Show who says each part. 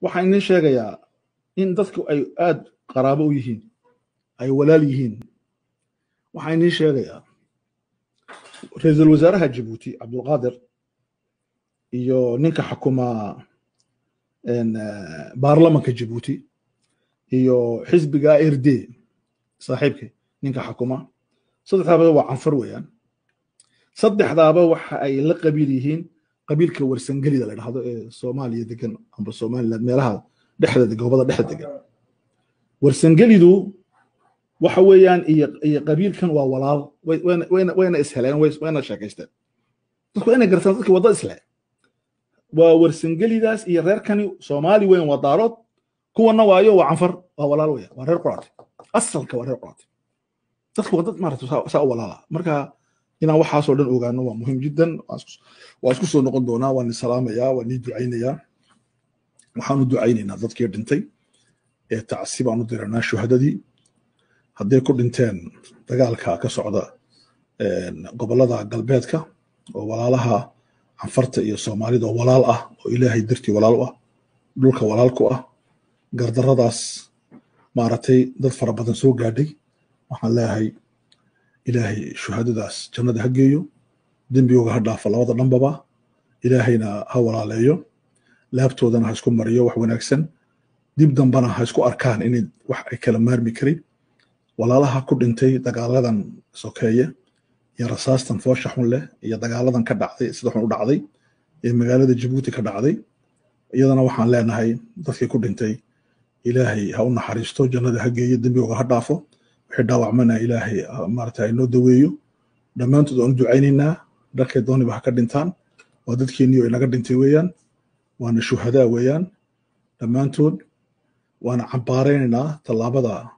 Speaker 1: waxaan idin sheegayaa in dadku ay aad qaraabo u yihiin ay walaal yihiin waxaan idin sheegayaa ra'iisul wasaaraha Djibouti Cabdulqaadir iyo ninka xukuma baarlamaanka Djibouti iyo xisbiga ARD saaxiibkii ninka xukuma saddexdaaba waa canfar weeyaan saddexdaaba waxa ay la qabiil yihiin qabiilka warsangelida la dhahdo ee Soomaaliya degan amba Soomaaliland meelaha dhexda gobolada dhexda degan warsangelidu waxa weeyaan iyo qabiilkan waa walaal wayna isheleen wayna sheekaysteen dadku inay gartaan dadka wada isle waa warsangelidaas iyo reerkani Soomaali weyn waa daarood kuwana waayo waa canfar waa walaal weeyaan waa reer quraati asalka waa reer quraati dadku wada maaragtay saa walaala marka inaan waxaasoo dhan ogaano waa muhiim jiddan waa isku soo noqon doonaa waan salaamayaa waan ducaynayaa waxaan u ducaynaynaa dadkii dhintay ee tacsiib aan u diranaa shuhadadii hadday ku dhinteen dagaalka ka socda gobolada galbeedka oo walaalaha canfarta iyo Soomaalida oo walaal ah oo Ilaahay dartii walaal u ah dhulka walaal ku ah gardaradaas maaragtay dad fara badan soo gaadhay waxaan leeyahay Ilaahay shuhadadaas jannada ha geeyo dembigooda ha dhaafo labada dhanbaba Ilaahayna ha walaaleeyo laabtoodana ha isku mariyo wax wanaagsan dib dambana ha isku arkaan in wax ay kala maarmi karin walaalaha ku dhintay dagaaladan sokeeye iyo rasaastan foosha xun leh iyo dagaaladan ka dhacday sida xun u dhacday ee magaalada Djibouti ka dhacday iyadana waxaan leenahay dadkii ku dhintay Ilaahay ha u naxariisto jannada ha geeyo dembigooda ha dhaafo wixii dhaawacmana Ilaahay maartay inoo daweeyo dhammaantood aan ducaynaynaa dadkay dooniba ha ka dhintaan waa dadkeenii oo inaga dhintay weeyaan waana shuhadaa weeyaan dhammaantood waana cambaaraynaynaa tallaabada